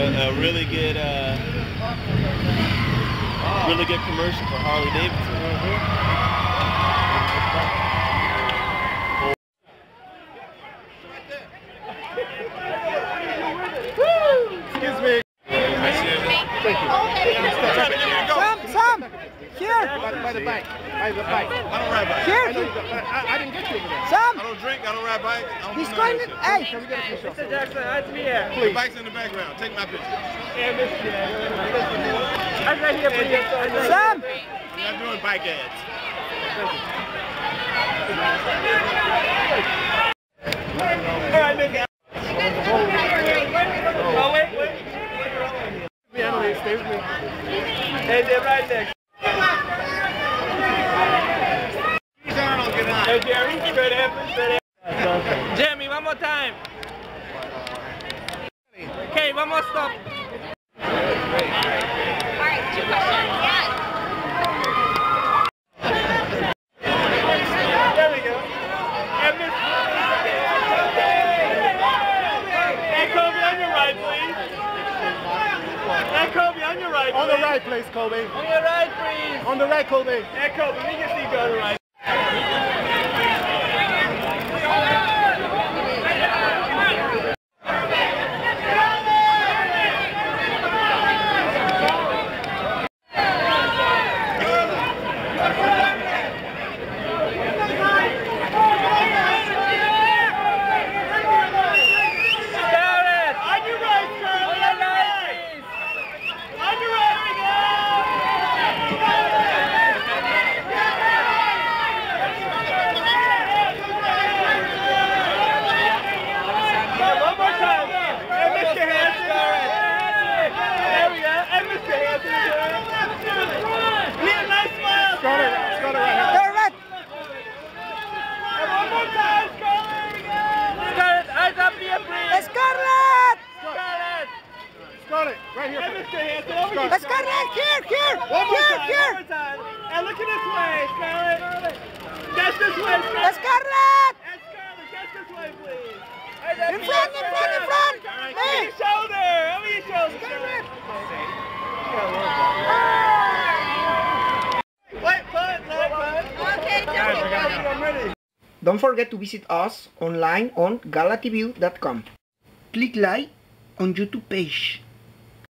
a really good commercial for Harley Davidson. Excuse me. Thank you. Sam! Here! By the bike. By the bike. I don't ride bikes. Here! I didn't get you over there. Sam! I don't drink, I don't ride bikes. He's going to... Hey! Can we get a picture? Mr. Jackson, that's me here. Please. The bike's in the background. Take my picture. Yeah, Mr. Jackson. I'm right here for you. Sam! We're not doing bike ads. All right, Nick. Oh, wait. Stay with me. Hey, they're right next. Hey, Jerry, straight ahead. Jeremy, one more time. Okay, one more stop. Alright, 2 questions. Yes. There we go. And Miss... Hey, Kobe, on your right, please. Hey, Kobe, on your right, please. On the right, please, Kobe. On your right, please. On the right, Kobe. Hey, Kobe, we can see you go on the right. Scarlett, right here. Mr. Hanson, over here. Scarlett, here. One more time. And look at this way, Scarlett. Just this way, Scarlett. Scarlett! And Scarlett, just this way, please. In front. Over your shoulder. Over your shoulder, Scarlett. Wait, put. Okay, I'm ready. Don't forget to visit us online on galatv.com. Click like on YouTube page.